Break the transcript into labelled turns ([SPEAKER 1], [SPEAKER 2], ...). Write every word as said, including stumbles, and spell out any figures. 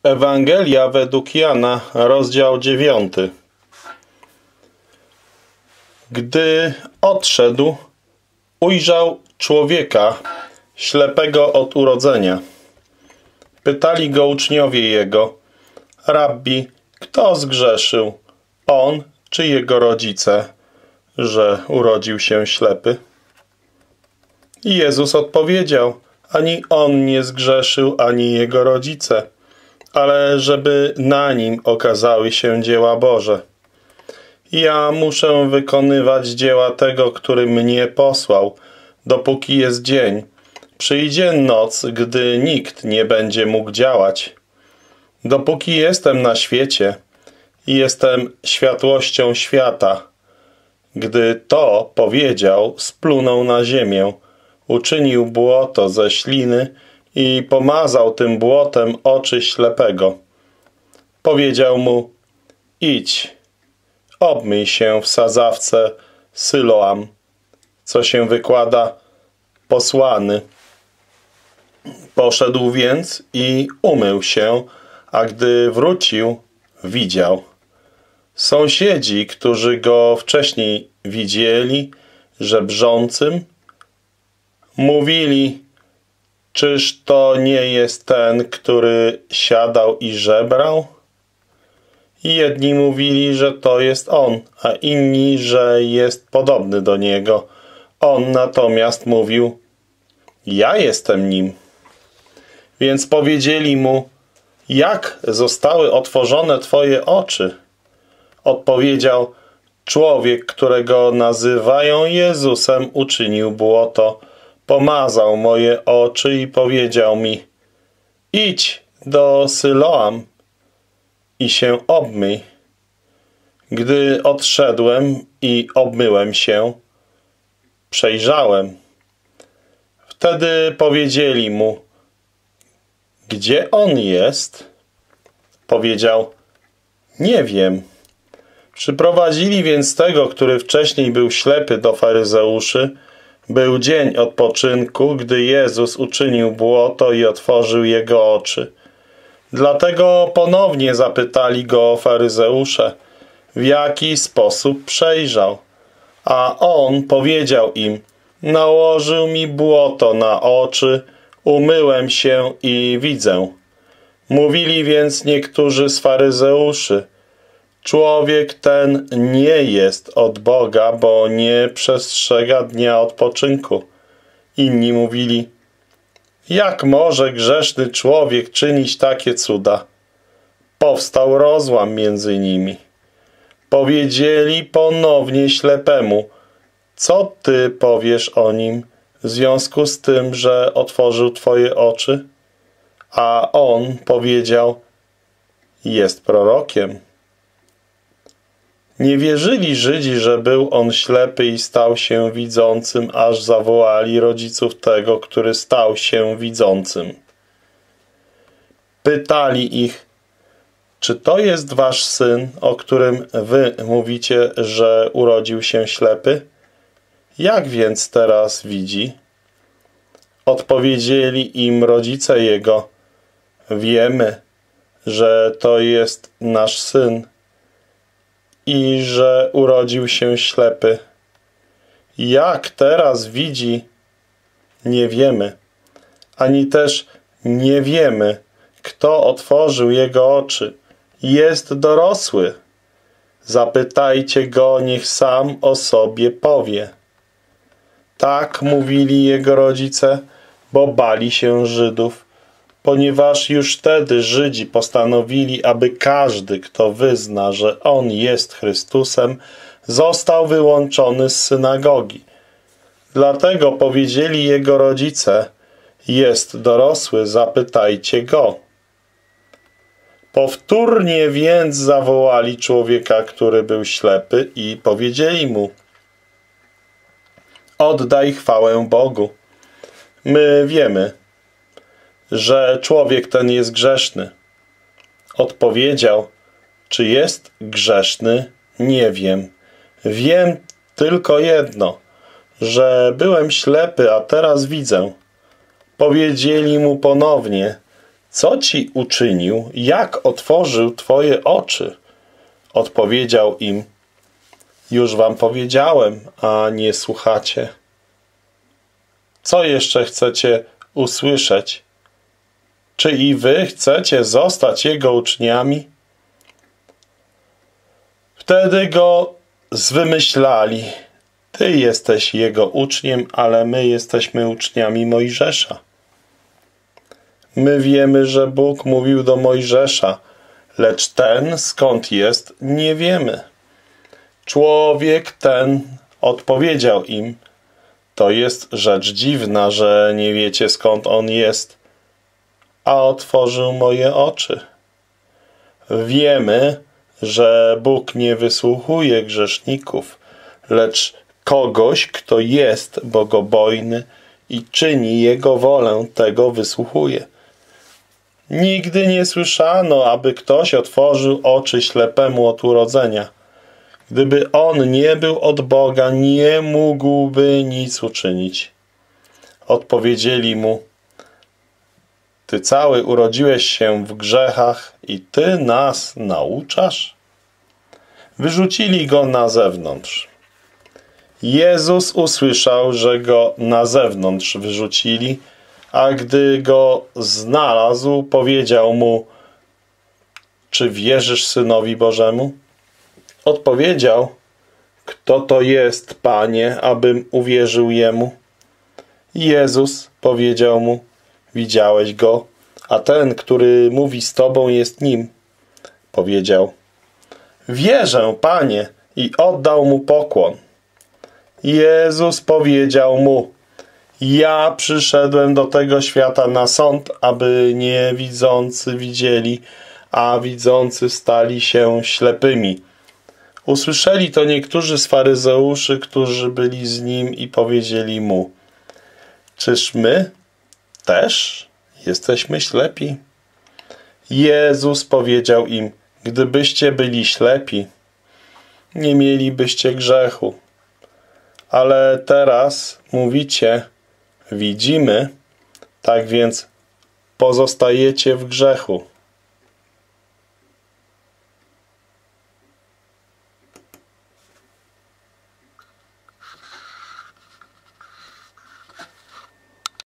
[SPEAKER 1] Ewangelia według Jana, rozdział dziewiąty. Gdy odszedł, ujrzał człowieka ślepego od urodzenia. Pytali go uczniowie jego: Rabbi, kto zgrzeszył, on czy jego rodzice, że urodził się ślepy? I Jezus odpowiedział: ani on nie zgrzeszył, ani jego rodzice, ale żeby na nim okazały się dzieła Boże. Ja muszę wykonywać dzieła tego, który mnie posłał, dopóki jest dzień. Przyjdzie noc, gdy nikt nie będzie mógł działać. Dopóki jestem na świecie i jestem światłością świata. Gdy to powiedział, splunął na ziemię, uczynił błoto ze śliny i pomazał tym błotem oczy ślepego. Powiedział mu: idź, obmyj się w sadzawce Syloam, co się wykłada posłany. Poszedł więc i umył się, a gdy wrócił, widział. Sąsiedzi, którzy go wcześniej widzieli żebrzącym, mówili: czyż to nie jest ten, który siadał i żebrał? I jedni mówili, że to jest on, a inni, że jest podobny do niego. On natomiast mówił: ja jestem nim. Więc powiedzieli mu: jak zostały otworzone twoje oczy? Odpowiedział: człowiek, którego nazywają Jezusem, uczynił błoto, pomazał moje oczy i powiedział mi: idź do Syloam i się obmyj. Gdy odszedłem i obmyłem się, przejrzałem. Wtedy powiedzieli mu: gdzie on jest? Powiedział: nie wiem. Przyprowadzili więc tego, który wcześniej był ślepy, do faryzeuszy. Był dzień odpoczynku, gdy Jezus uczynił błoto i otworzył jego oczy. Dlatego ponownie zapytali go faryzeusze, w jaki sposób przejrzał. A on powiedział im: nałożył mi błoto na oczy, umyłem się i widzę. Mówili więc niektórzy z faryzeuszy: człowiek ten nie jest od Boga, bo nie przestrzega dnia odpoczynku. Inni mówili: jak może grzeszny człowiek czynić takie cuda? Powstał rozłam między nimi. Powiedzieli ponownie ślepemu: co ty powiesz o nim w związku z tym, że otworzył twoje oczy? A on powiedział: jest prorokiem. Nie wierzyli Żydzi, że był on ślepy i stał się widzącym, aż zawołali rodziców tego, który stał się widzącym. Pytali ich: czy to jest wasz syn, o którym wy mówicie, że urodził się ślepy? Jak więc teraz widzi? Odpowiedzieli im rodzice jego: wiemy, że to jest nasz syn i że urodził się ślepy. Jak teraz widzi, nie wiemy, ani też nie wiemy, kto otworzył jego oczy. Jest dorosły. Zapytajcie go, niech sam o sobie powie. Tak mówili jego rodzice, bo bali się Żydów, ponieważ już wtedy Żydzi postanowili, aby każdy, kto wyzna, że On jest Chrystusem, został wyłączony z synagogi. Dlatego powiedzieli jego rodzice: jest dorosły, zapytajcie go. Powtórnie więc zawołali człowieka, który był ślepy, i powiedzieli mu: oddaj chwałę Bogu. My wiemy, że człowiek ten jest grzeszny. Odpowiedział: czy jest grzeszny? Nie wiem. Wiem tylko jedno, że byłem ślepy, a teraz widzę. Powiedzieli mu ponownie: Co ci uczynił? Jak otworzył twoje oczy? Odpowiedział im: już wam powiedziałem, a nie słuchacie. Co jeszcze chcecie usłyszeć? Czy i wy chcecie zostać jego uczniami? Wtedy go zwymyślali. Ty jesteś jego uczniem, ale my jesteśmy uczniami Mojżesza. My wiemy, że Bóg mówił do Mojżesza, lecz ten, skąd jest, nie wiemy. Człowiek ten odpowiedział im: to jest rzecz dziwna, że nie wiecie, skąd on jest, a otworzył moje oczy. Wiemy, że Bóg nie wysłuchuje grzeszników, lecz kogoś, kto jest bogobojny i czyni Jego wolę, tego wysłuchuje. Nigdy nie słyszano, aby ktoś otworzył oczy ślepemu od urodzenia. Gdyby on nie był od Boga, nie mógłby nic uczynić. Odpowiedzieli mu: ty cały urodziłeś się w grzechach i ty nas nauczasz? Wyrzucili go na zewnątrz. Jezus usłyszał, że go na zewnątrz wyrzucili, a gdy go znalazł, powiedział mu: czy wierzysz Synowi Bożemu? Odpowiedział: kto to jest, Panie, abym uwierzył Jemu? Jezus powiedział mu: widziałeś go, a ten, który mówi z tobą, jest nim. Powiedział: wierzę, Panie, i oddał mu pokłon. Jezus powiedział mu: ja przyszedłem do tego świata na sąd, aby niewidzący widzieli, a widzący stali się ślepymi. Usłyszeli to niektórzy z faryzeuszy, którzy byli z nim, i powiedzieli mu: czyż my też jesteśmy ślepi? Jezus powiedział im: gdybyście byli ślepi, nie mielibyście grzechu. Ale teraz mówicie: widzimy, tak więc pozostajecie w grzechu.